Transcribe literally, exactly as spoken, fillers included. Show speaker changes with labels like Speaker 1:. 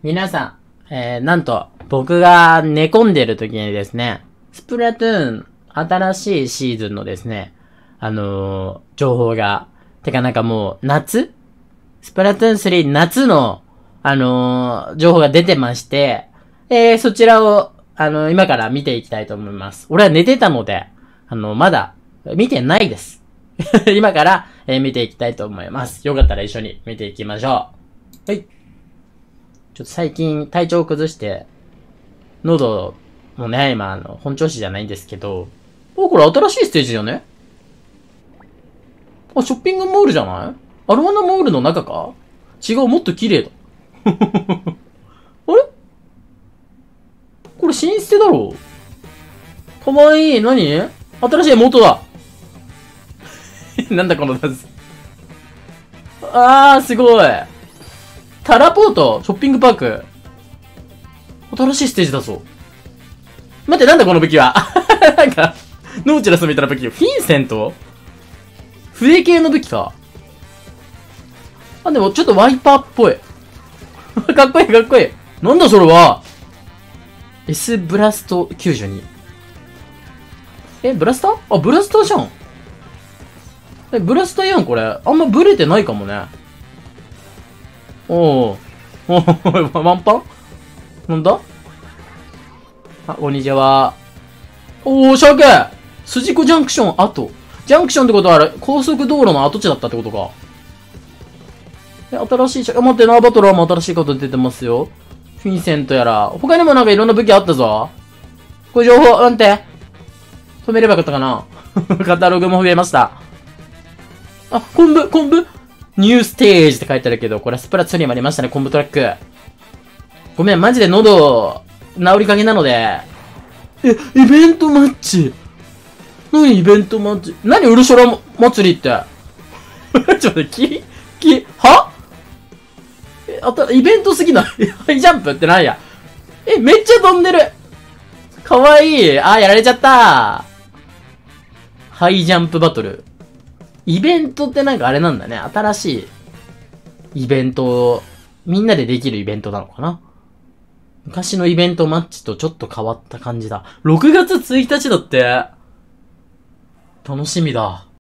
Speaker 1: 皆さん、えー、なんと、僕が寝込んでる時にですね、スプラトゥーン、新しいシーズンのですね、あのー、情報が、てかなんかもう、夏スプラトゥーンスリー夏の、あのー、情報が出てまして、えー、そちらを、あのー、今から見ていきたいと思います。俺は寝てたので、あのー、まだ、見てないです。今から、えー、見ていきたいと思います。よかったら一緒に見ていきましょう。はい。ちょっと最近体調を崩して、喉もね、今、あの、本調子じゃないんですけど、お、これ新しいステージよね。あ、ショッピングモールじゃないアロワナモールの中か違う、もっと綺麗だ。あれこれ新捨てだろかわいい。何新しい元だ。なんだこのダンス。あー、すごい。タラポートショッピングパーク。新しいステージだぞ。待って、なんだこの武器は。なんか、ノーチラスみたいな武器。フィンセント笛系の武器か。あ、でもちょっとワイパーっぽい。かっこいいかっこいい。なんだそれは。S ブラストきゅうじゅうに。え、ブラスターあ、ブラスターじゃん。え、ブラスターやんこれ。あんまブレてないかもね。おー。おー、ワンパンなんだあ、こんにちは。おー、シャーケ筋子ジャンクション跡。ジャンクションってことはあれ、高速道路の跡地だったってことか。え、新しいシャーケ、待って、ナーバトラーも新しいこと出てますよ。フィンセントやら。他にもなんかいろんな武器あったぞ。これ情報、なんて止めればよかったかなカタログも増えました。あ、昆布、昆布ニューステージって書いてあるけど、これスプラツーにもありましたね、昆布トラック。ごめん、マジで喉、治りかけなので。え、イベントマッチ何イベントマッチ何ウルショラ祭りって。ちょっと待って、き、き、はえ、あた、イベントすぎないハイジャンプってなんやえ、めっちゃ飛んでるかわいいあー、やられちゃったハイジャンプバトル。イベントってなんかあれなんだね。新しいイベント、みんなでできるイベントなのかな。昔のイベントマッチとちょっと変わった感じだ。ろくがつついたちだって。楽しみだ。